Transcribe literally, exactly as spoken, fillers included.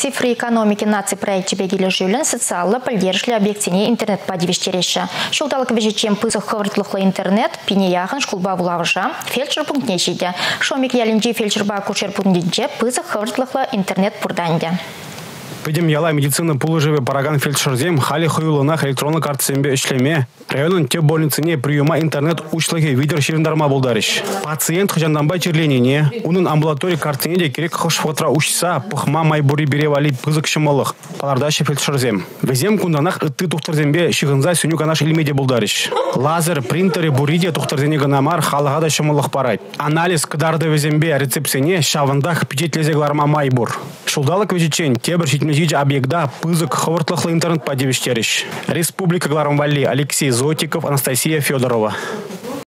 цифры экономики нации проекте бегили жилен социально поддержали объектине интернет подвижтереща. Шулдалык вежечем пызых хавртлыхлы интернет, пинеяхан шкулба вулавжа, фельдшер пункт нечиде. Шомик ялинджи фельдшерба кушер пунктинче пызых хавртлыхлы интернет пурданде. Пойдем яла медицина пулыжеве параган фельдшерзем хали хуйлынах электронный картсембе ишлеме. Районын те больницыне приема интернет учлыги видер шириндарма болдарыш. Пациент хожанданбай черленене, унын амбулаторий картинеде керек хошфотра учса, пухма майбури беревали пызык шымылых. Палардаши фельдшерзем. Везем кунданах ытты тухтарзембе шигынза сюню канаш илмеде болдарыш. Лазер, принтеры, буриде тухтарзене ганамар халагада шымылых парать. Анализ кдарды везембе рецепсене шавандах пичетлезегларма майбур. Шулдалык вежечен тебір шитмежиджи объекта пызык ховыртлыхлы интернет подевиштериш. Республика Гларамвали Алексей Зотиков, Анастасия Федорова.